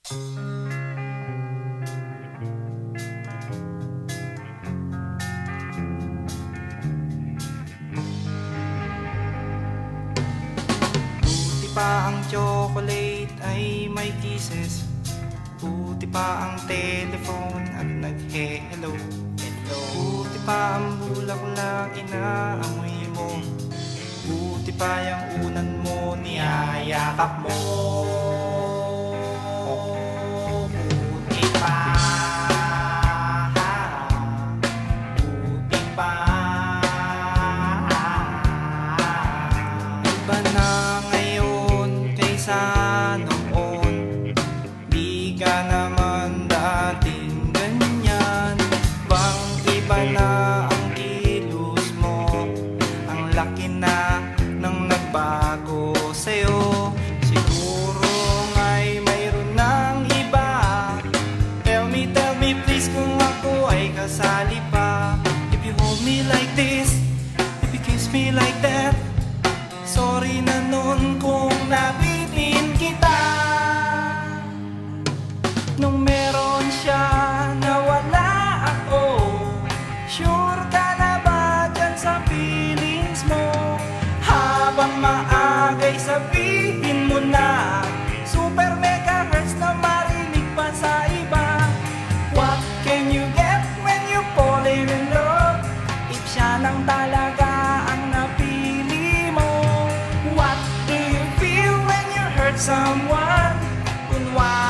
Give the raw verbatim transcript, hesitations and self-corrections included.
Buti pa ang chocolate ay may kisses, buti pa ang telephone at nag-hello. Buti pa ang bulaklak inaamoy mo, buti pa yung unan mo niyayakap mo. Buti pa, buti pa. Iba na ngayon kaysa noon, di ka naman dating ganyan. Bang iba na ang kilos mo, ang laki na nang nagbago sa'yo. Siguro nga'y mayroon ng iba. Tell me, tell me please kung ako ay kasali pa. If you hold me like this, if you kiss me like that, sorry na nun kung nabitin kita. Nung meron siya, nawala ako. Sure ka na ba dyan sa feelings mo? Habang maagay sabihin mo na, super megahertz na marinig pa sa iba. What can you get when you fall in love? If siya nang talaga ang napili mo. What do you feel when you hurt someone? Kunwari